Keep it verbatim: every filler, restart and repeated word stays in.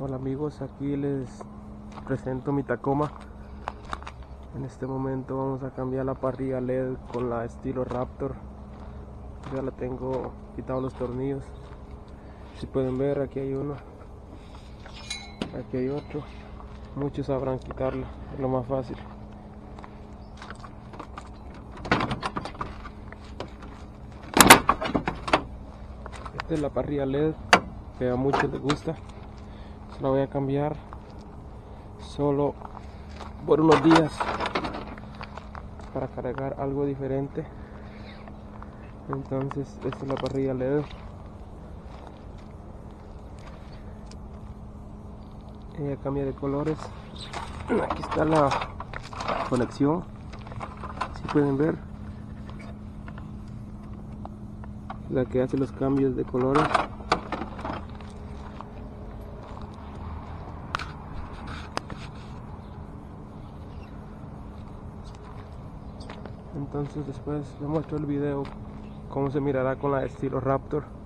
Hola amigos, aquí les presento mi Tacoma. En este momento vamos a cambiar la parrilla L E D con la estilo Raptor. Ya la tengo quitado los tornillos. Si pueden ver, aquí hay uno, aquí hay otro. Muchos sabrán quitarla, es lo más fácil. Esta es la parrilla L E D que a muchos les gusta. Se la voy a cambiar solo por unos días para cargar algo diferente. Entonces esta es la parrilla L E D. Ella cambia de colores. Aquí está la conexión, si pueden ver, la que hace los cambios de colores. Entonces después les muestro el video cómo se mirará con la estilo Raptor.